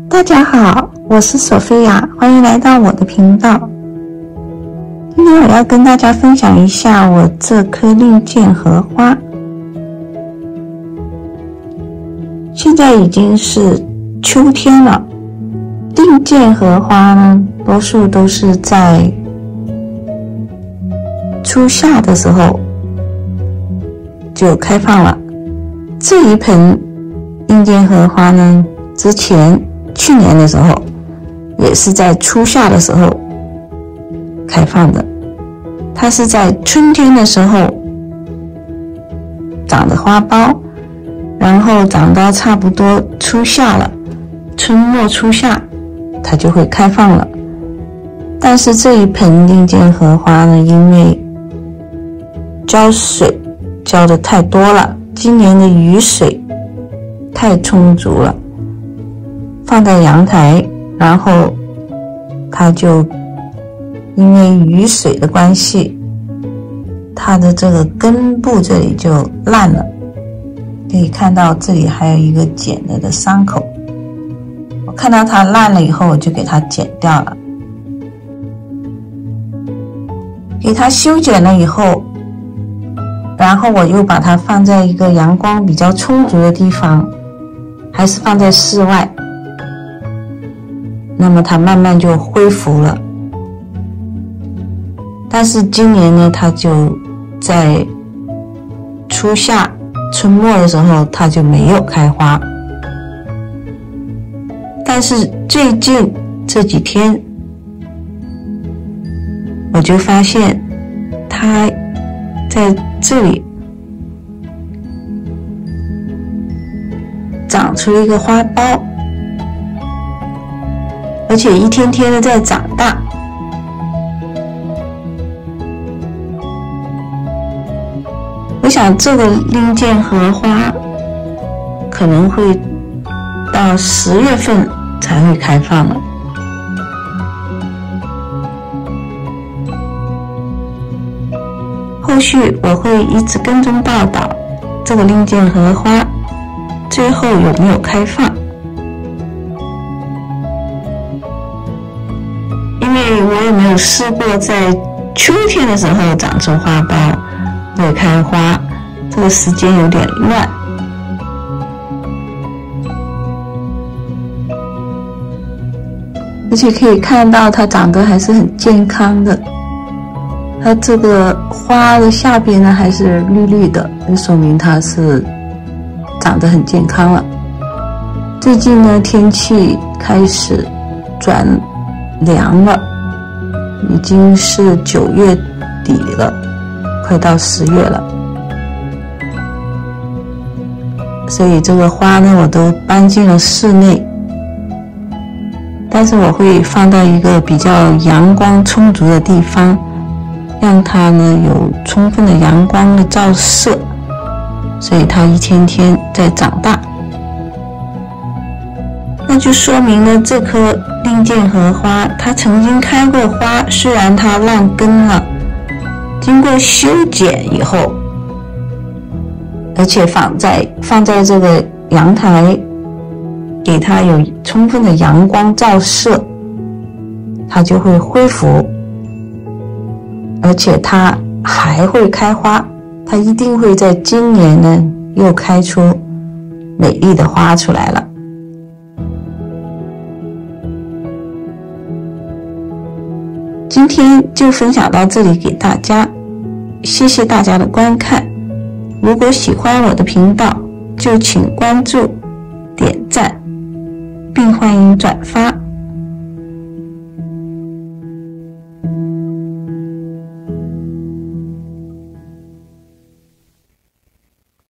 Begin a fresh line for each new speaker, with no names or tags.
大家好，我是索菲亚，欢迎来到我的频道。今天我要跟大家分享一下我这颗令箭荷花。现在已经是秋天了，令箭荷花呢，多数都是在初夏的时候就开放了。这一盆令箭荷花呢，之前去年的时候也是在初夏的时候开放的，它是在春天的时候长的花苞，然后长到差不多初夏了，春末初夏它就会开放了。但是这一盆令箭荷花呢，因为浇水浇得太多了，今年的雨水太充足了，放在阳台，然后它就因为雨水的关系，它的这个根部这里就烂了，可以看到这里还有一个剪了的伤口。我看到它烂了以后，我就给它剪掉了。给它修剪了以后，然后我又把它放在一个阳光比较充足的地方，还是放在室外，那么它慢慢就恢复了。但是今年呢，它就在初夏春末的时候它就没有开花，但是最近这几天我就发现它在这里长出一个花苞，而且一天天的在长大。我想这个令箭荷花可能会到10月份才会开放了。后续我会一直跟踪报道这个令箭荷花最后有没有开放，因为我也没有试过在秋天的时候长出花苞会开花，这个时间有点乱。而且可以看到它长得还是很健康的，它这个花的下边呢还是绿绿的，就说明它是长得很健康了。最近呢天气开始转凉了，已经是9月底了，快到10月了，所以这个花呢我都搬进了室内，但是我会放到一个比较阳光充足的地方，让它呢有充分的阳光的照射，所以它一天天在长大。那就说明了这棵令箭荷花它曾经开过花，虽然它烂根了，经过修剪以后，而且放在这个阳台，给它有充分的阳光照射，它就会恢复，而且它还会开花，它一定会在今年呢又开出美丽的花出来了。今天就分享到这里给大家，谢谢大家的观看。如果喜欢我的频道，就请关注、点赞，并欢迎转发。